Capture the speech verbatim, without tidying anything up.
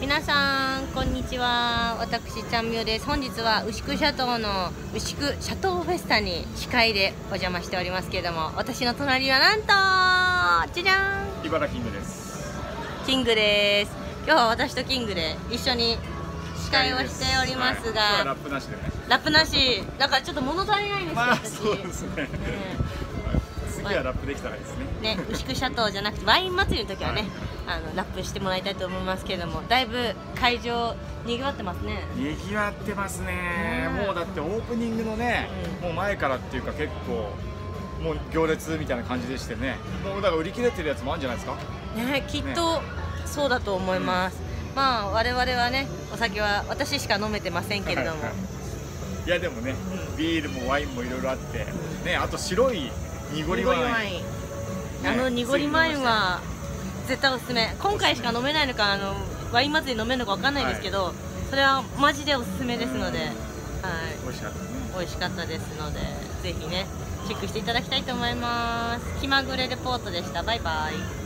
皆さんこんにちは。私ちゃんみよです。本日は牛久シャトーの牛久シャトーフェスタに司会でお邪魔しておりますけれども、私の隣はなんとじゃじゃん、 茨城キングです。 キングです。今日は私とキングで一緒に司会をしておりますが、 はい、ラップなしでね。 ラップなしだからちょっと物足りないんですよ、 まあ、 私。 そうですね。ね次はラップできたらですね。 ね、牛久シャトーじゃなくてワイン祭りの時はね、はい、あのラップしてもらいたいと思いますけれども、だいぶ会場にぎわってますね。 にぎわってますね。もうだってオープニングのね、うん、もう前からっていうか結構もう行列みたいな感じでしてね、もうだから売り切れてるやつもあるんじゃないですかね。きっと、ね、そうだと思います、うん、まあ我々はね、お酒は私しか飲めてませんけれどもいやでもね、うん、ビールもワインもいろいろあって、うん、ね、あと白い濁りワイン、 ワイン、ね、あの濁りワインは絶対おすすめ。今回しか飲めないのか、あのワイン祭り飲めるのかわかんないですけど、はい、それはマジでおすすめですので、はい、 美味しかったね。 美味しかったですので、ぜひねチェックしていただきたいと思います。気まぐれレポートでした。バイバイ。